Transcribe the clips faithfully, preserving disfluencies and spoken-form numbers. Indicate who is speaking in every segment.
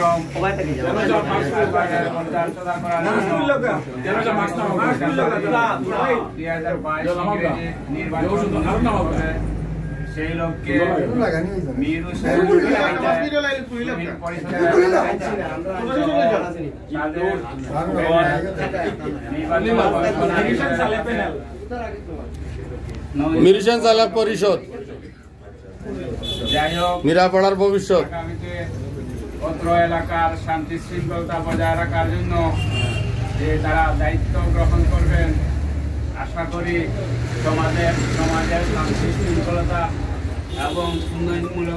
Speaker 1: কার্যক্রম দুই হাজার বাইশ নির্বাচন সেই লক্ষ্যে মিরু
Speaker 2: মিরুশন চালক পরিষদ নিরাপড়ার ভবিষ্যৎ
Speaker 1: অত্র এলাকার শান্তি শৃঙ্খলতা বজায় রাখার জন্য যে তারা দায়িত্ব গ্রহণ করবেন, আশা করি সমাজের সমাজের শান্তি শৃঙ্খলতা এবং উন্নয়নমূলক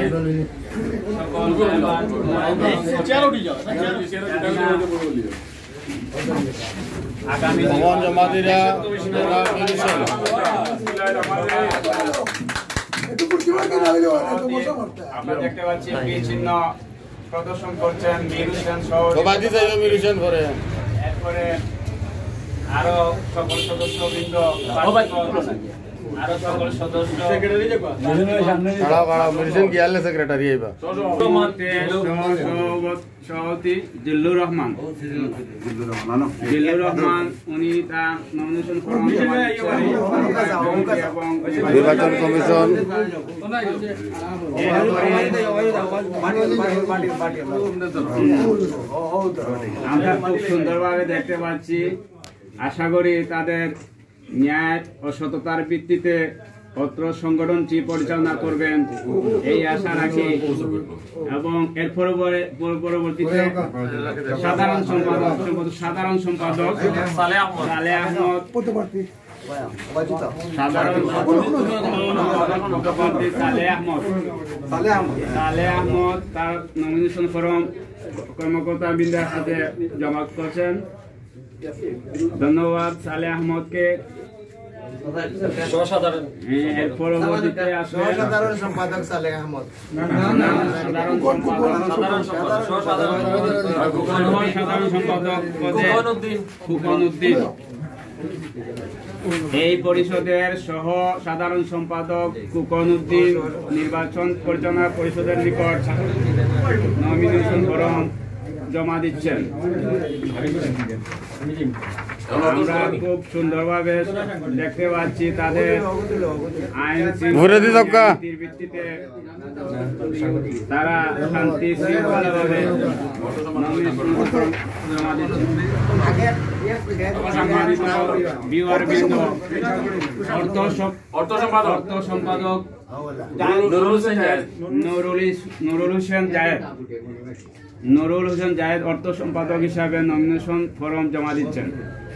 Speaker 2: আগামী জমাতিরা
Speaker 1: আমরা দেখতে পাচ্ছি বি চিহ্ন প্রদর্শন করছেন মিরুশন সহ এরপরে আরো সকল সদস্যবৃন্দ আরো সকল সদস্য
Speaker 2: সেক্রেটারি
Speaker 1: সভাপতি জিল্লুর রহমান জিল্লুর রহমান উনি তার নমিনেশন ফর্ম এবং
Speaker 2: নির্বাচন কমিশন
Speaker 1: আমরা খুব সুন্দরভাবে দেখতে পাচ্ছি। আশা করি তাদের ন্যায় ও সততার ভিত্তিতে অত্র সংগঠনটি পরিচালনা করবেন এই আশা রাখি এবং এর পরবর্তীতে সাধারণ সম্পাদক সাধারণ সম্পাদক সালেহ আহমদ সাধারণ সম্পাদক সালেহ আহমদ সালেহ আহমদ তার নমিনেশন ফর্ম কর্মকর্তা বৃন্দের হাতে জমা করছেন। ধন্যবাদ সালেহ আহমদকে। এর পরবর্তীতে
Speaker 3: সাধারণ সম্পাদক সালেহ আহমদ
Speaker 1: সাধারণ সম্পাদক ফুকন উদ্দিন এই পরিষদের সহ সাধারণ সম্পাদক ফুকন উদ্দিন নির্বাচন পরিচালনা পরিষদের নিকট নমিনেশন ফর্ম জমা দিচ্ছেন। আমরা খুব সুন্দরভাবে দেখতে পাচ্ছি তাদের আইন শৃঙ্খলার ভিত্তিতে তারা শান্তি শৃঙ্খলাভাবে জমা দিচ্ছেন। অর্থ সম্পাদক নুরুল হোসেন জায়েদ নুরুল হোসেন জায়েদ অর্থ সম্পাদক হিসাবে নমিনেশন ফর্ম জমা দিচ্ছেন।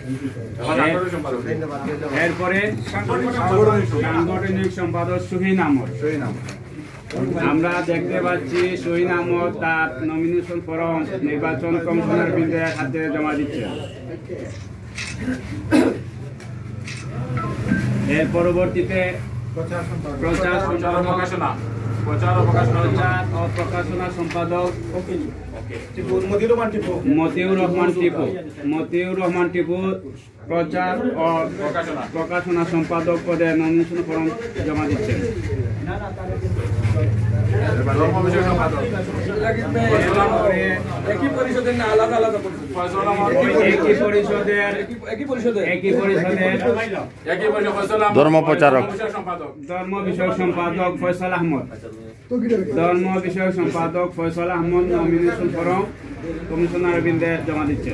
Speaker 1: এরপরে সাংগঠনিক সম্পাদক সুহিন আহমদ আমরা দেখতে পাচ্ছি সুহিন আহমদ তার নমিনেশন ফর্ম নির্বাচন কমিশনের বিরুদ্ধে হাতে জমা দিচ্ছেন। এর পরবর্তীতে প্রচার প্রকাশনা প্রচার ও প্রকাশনা সম্পাদক মতিউর রহমান টিপু মতিউর রহমান টিপু প্রচার ও প্রকাশনা সম্পাদক পদে নমিনেশন ফর্ম জমা দিচ্ছেন।
Speaker 4: একই পরিষদের না আলাদা আলাদা
Speaker 1: একই পরিষদের একই পরিষদের একই পরিষদের
Speaker 2: ধর্ম প্রচারক
Speaker 1: ধর্ম বিষয়ক সম্পাদক ফয়সাল আহমদ ধর্ম বিষয়ক সম্পাদক Faisal Ahmad nomination form commissioner বৃন্দে জমা দিচ্ছেন।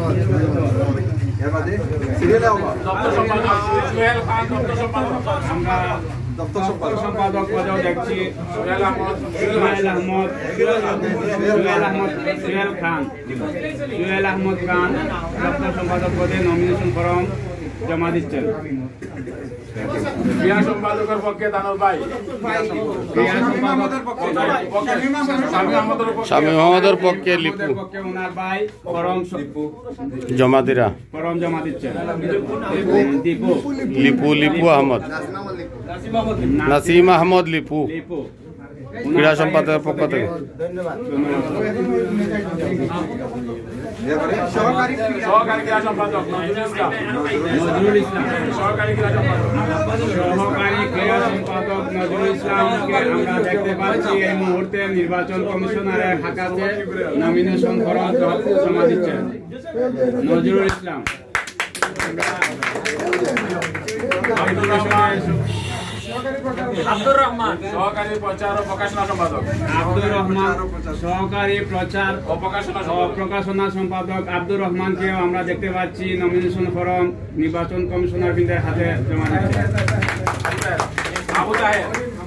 Speaker 1: আমরা দপ্তর সম্পাদক পদেও দেখছি সোহেল আহমদ সোহেল আহমদ সোহেল আহমদ সোহেল খান সোহেল আহমদ খান দপ্তর সম্পাদক পদে নমিনেশন ফর্ম জমা দিচ্ছেন।
Speaker 4: ক্রিয়া সম্পাদকের পক্ষে দানব ভাই
Speaker 1: ক্রিয়া সম্পাদকের পক্ষে
Speaker 2: স্বামী মোহাম্মদের পক্ষে লিপু
Speaker 1: ওনার ভাই ফর্ম
Speaker 2: জমা দিরা
Speaker 1: ফর্ম জমা দিচ্ছেন। দীপু
Speaker 2: লিপু লিপু আহমদ নাসিম আহমদ লিপু
Speaker 1: লিপু
Speaker 2: ক্রীড়া সম্পাদকের পক্ষ থেকে
Speaker 3: ধন্যবাদ।
Speaker 4: সহকারী ক্রীড়া সম্পাদক নজরুল ইসলাম।
Speaker 1: নজরুল ইসলাম।
Speaker 4: সহকারী ক্রীড়া সম্পাদক
Speaker 1: সহকারী ক্রীড়া সম্পাদক নজরুল ইসলামকে আমরা দেখতে পাচ্ছি এই মুহূর্তে নির্বাচন কমিশনারের হাতে নমিনেশন ফরম জমা দিচ্ছেন নজরুল ইসলাম।
Speaker 4: আব্দুর রহমান সহকারী প্রচার ও প্রকাশনা সম্পাদক।
Speaker 1: আব্দুর রহমান সহকারী প্রচার
Speaker 4: ও প্রকাশনা
Speaker 1: ও প্রকাশনা সম্পাদক আব্দুর রহমানকেও আমরা দেখতে পাচ্ছি নমিনেশন ফরম নির্বাচন কমিশনার বৃন্দের হাতে জমা দিচ্ছেন।
Speaker 4: আবু তাহের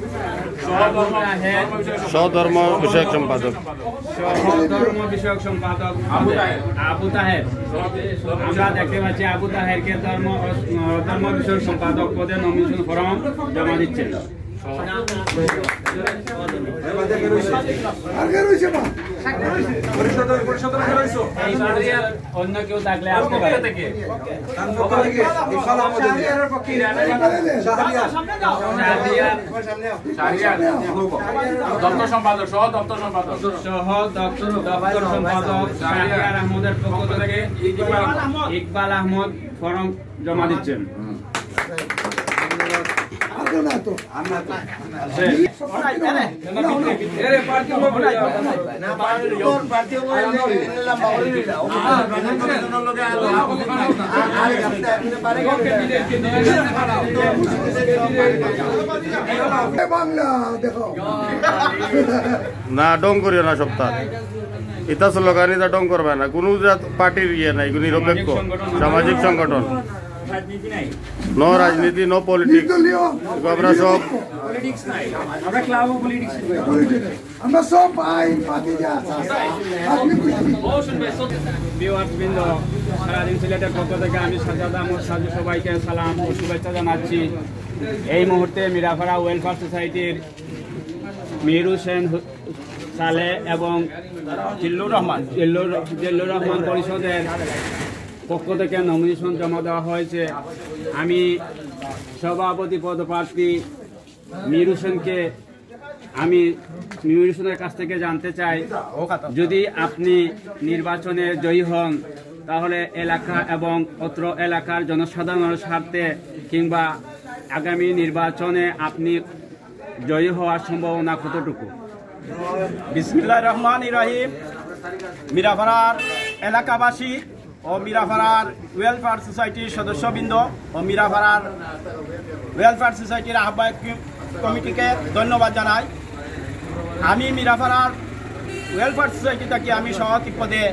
Speaker 2: সহধর্ম বিষয়ক সম্পাদক।
Speaker 1: সহধর্ম বিষয়ক সম্পাদক
Speaker 4: আবু তাহের।
Speaker 1: আবু তাহের আমরা দেখতে পাচ্ছি আবু তাহেরকে ধর্ম ধর্ম বিষয়ক সম্পাদক পদে নমিনেশন ফরম জমা দিচ্ছেন। অন্য কেউ থাকলে আসতে পারে।
Speaker 4: দপ্তর সম্পাদক সহ দপ্তর সম্পাদক
Speaker 1: সহ দপ্তর দপ্তর সম্পাদক শাহরিয়ার আহমদের পক্ষ থেকে ইকবাল আহমদ ফরম জমা দিচ্ছেন।
Speaker 2: না ডং করিও না সপ্তাহ ইতা স্লোগান ইতা ডং করবে না কোনো পার্টির ইয়ে নাই নিরপেক্ষ সামাজিক সংগঠন নো রাজনীতি নো পলিটিক্স আমরা সব
Speaker 5: আমরা সব আইন পাতি যা আপনি
Speaker 1: বিওয়ার্সবৃন্দ সারাদিন সিলেটের পক্ষ থেকে আমি সাজাদ আহমদ সাজু সবাইকে সালাম ও শুভেচ্ছা জানাচ্ছি। এই মুহূর্তে মিরাপাড়া ওয়েলফেয়ার সোসাইটির মির হোসেন সালে এবং জিল্লুর রহমান জিল্লুর জিল্লুর রহমান পরিষদের পক্ষ থেকে নমিনেশন জমা দেওয়া হয়েছে। আমি সভাপতি পদপ্রার্থী মির হোসেনকে আমি মির হোসেনের কাছ থেকে জানতে চাই, যদি আপনি নির্বাচনে জয়ী হন তাহলে এলাকা এবং অত্র এলাকার জনসাধারণের স্বার্থে কিংবা আগামী নির্বাচনে আপনি জয়ী হওয়ার সম্ভাবনা কতটুকু?
Speaker 6: বিসমিল্লাহির রহমানির রহিম। মিরাপাড়ার এলাকাবাসী ও মিরাপাড়ার ওয়েলফেয়ার সোসাইটির সদস্যবৃন্দ ও মিরাপাড়ার ওয়েলফেয়ার সোসাইটির আহ্বায়ক কমিটিকে ধন্যবাদ জানাই। আমি মিরাপাড়ার ওয়েলফেয়ার সোসাইটি থেকে আমি সভাপতি পদে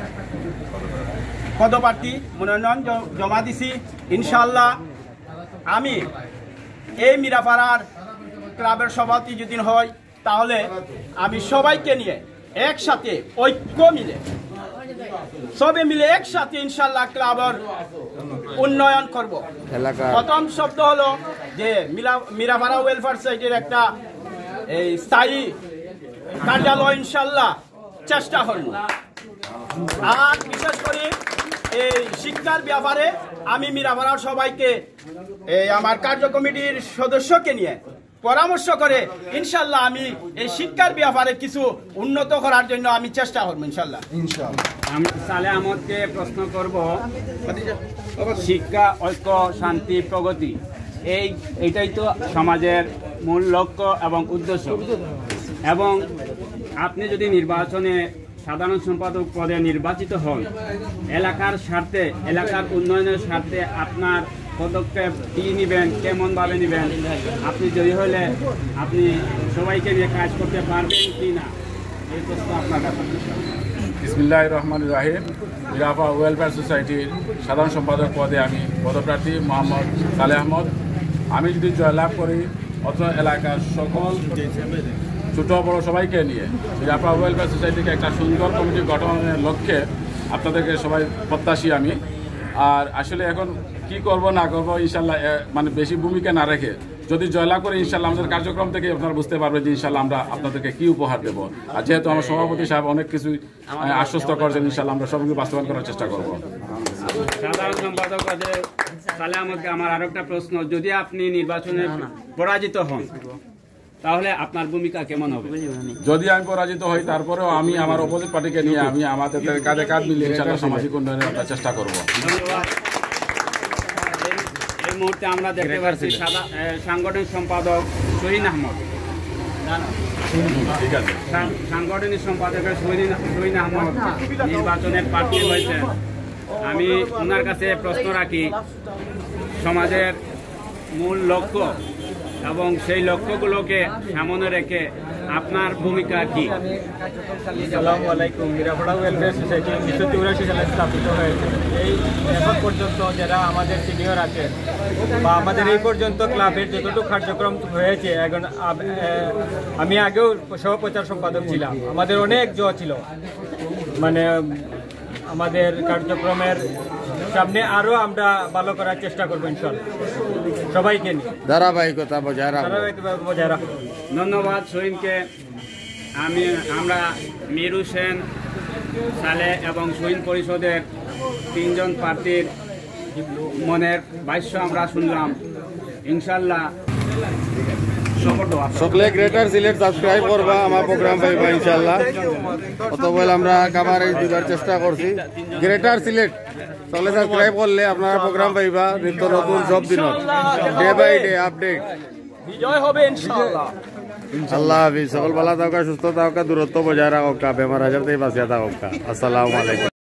Speaker 6: পদপ্রার্থী মনোনয়ন জমা দিছি। ইনশাআল্লাহ আমি এই মিরাপাড়ার ক্লাবের সভাপতি যদি হয় তাহলে আমি সবাইকে নিয়ে একসাথে ঐক্য মিলে সবে মিলে একসাথে ইনশাআল্লাহ ক্লাবের উন্নয়ন করব। প্রথম শব্দ হলো যে মিরাপাড়া ওয়েলফেয়ার সোসাইটির একটা এই স্থায়ী কার্যালয় ইনশাআল্লাহ চেষ্টা করব। আর বিশেষ করে এই শিক্ষার ব্যাপারে আমি মিরাপাড়ার সবাইকে এই আমার কার্য কমিটির সদস্যকে নিয়ে পরামর্শ করে ইনশাআল্লাহ আমি এই শিক্ষার ব্যাপারে কিছু উন্নত করার জন্য আমি চেষ্টা করব ইনশাআল্লাহ।
Speaker 1: আমি সালে আহমদকে প্রশ্ন করব, শিক্ষা ঐক্য শান্তি প্রগতি এই এইটাই তো সমাজের মূল লক্ষ্য এবং উদ্দেশ্য, এবং আপনি যদি নির্বাচনে সাধারণ সম্পাদক পদে নির্বাচিত হন এলাকার স্বার্থে এলাকার উন্নয়নের স্বার্থে আপনার পদক্ষেপ কী নেবেন, কেমনভাবে নেবেন? আপনি জয়ী হলে আপনি সবাইকে নিয়ে কাজ করতে পারবেন কি না, এই প্রশ্ন আপনার কাছে।
Speaker 4: বিসমিল্লাহির রহমানির রহিম। মিরাপাড়া ওয়েলফেয়ার সোসাইটির সাধারণ সম্পাদক পদে আমি পদপ্রার্থী মোহাম্মদ সালে আহমদ। আমি যদি জয়লাভ করি অত্র এলাকার সকল ছোট বড় সবাইকে নিয়ে মিরাপাড়া ওয়েলফেয়ার সোসাইটিকে একটা সুন্দর কমিটি গঠনের লক্ষ্যে আপনাদেরকে সবাই প্রত্যাশী আমি। আর আসলে এখন কি করব না করব ইনশাল্লাহ মানে বেশি ভূমিকা না রেখে যদি জয়লাভ করে ইনশাল্লাহ আমাদের কার্যক্রম থেকে আপনারা বুঝতে পারবেন যে ইনশাল্লাহ আমরা আপনাদেরকে কি উপহার দেব। আর যেহেতু আমার সভাপতি সাহেব অনেক কিছু আশ্বস্ত করছেন ইনশাল্লাহ আমরা সবগুলো বাস্তবায়ন করার চেষ্টা করব।
Speaker 1: সাধারণ সম্পাদক পদে সালে আহমদকে আমার আরো একটা প্রশ্ন, যদি আপনি নির্বাচনে পরাজিত হন তাহলে আপনার ভূমিকা কেমন হবে?
Speaker 4: যদি আমি পরাজিত হই তারপরেও আমি আমার অপোজিট পার্টিকে নিয়ে আমি আমাদের কাঁধে কাঁধ মিলিয়ে ইনশাআল্লাহ সামাজিক উন্নয়নের আমরা চেষ্টা করব।
Speaker 1: ধন্যবাদ। এই- এই মুহূর্তে আমরা দেখতে পাচ্ছি সাদা- এ, সাংগঠনিক সম্পাদক শহীন আহমদ,
Speaker 4: ঠিক আছে।
Speaker 1: সাং- সাংগঠনিক সম্পাদকের শহীন শহীন আহমদ নির্বাচনে প্রার্থী হয়েছেন। আমি ওনার কাছে প্রশ্ন রাখি, সমাজের মূল লক্ষ্য এবং সেই লক্ষ্যগুলোকে সামনে রেখে আপনার ভূমিকা কি?
Speaker 7: আসসালামু আলাইকুম। মিরাপাড়া ওয়েলফেয়ার সোসাইটি উনিশশো চৌরাশি সালে স্থাপিত হয়েছে। এই এখন পর্যন্ত যারা আমাদের সিনিয়র আছেন বা আমাদের এই পর্যন্ত ক্লাবের যতটুকু কার্যক্রম হয়েছে, এখন আব- এ, আমি আগেও সহপ্রচার সম্পাদক ছিলাম। আমাদের অনেক জ ছিল, মানে আমাদের কার্যক্রমের সামনে আরও আমরা ভালো করার চেষ্টা করবো ইনশাআল্লাহ, সবাইকে নিয়ে
Speaker 2: ধারাবাহিকতা বজায় রাখবো।
Speaker 7: ধারাবাহিকভাবে বজায় রাখবো।
Speaker 1: ধন্যবাদ শহীনকে। আমি আমরা মির হোসেন সালে এবং শহীন পরিষদের তিনজন প্রার্থীর মনের ভাষ্য আমরা শুনলাম। ইনশাল্লাহ
Speaker 2: সকলে গ্রেটার সিলেট সাবস্ক্রাইব করবা, আমার প্রোগ্রাম পাইবা ইনশাআল্লাহ। অতএব আমরা কাভারেজ দিবার চেষ্টা করছি। গ্রেটার সিলেট সকলে সাবস্ক্রাইব করলে আপনারা প্রোগ্রাম পাইবা নিত্য নতুন সব দিনত, ডে বাই ডে আপডেট।
Speaker 6: বিজয় হবে ইনশাআল্লাহ।
Speaker 2: আল্লাহ হাফিজ। সকল ভালো থাকা, সুস্থ থাকা, দূরত্ব বজায় রাখা, বেমার আজার থেকে বাঁচিয়ে থাকা। আসসালামু আলাইকুম।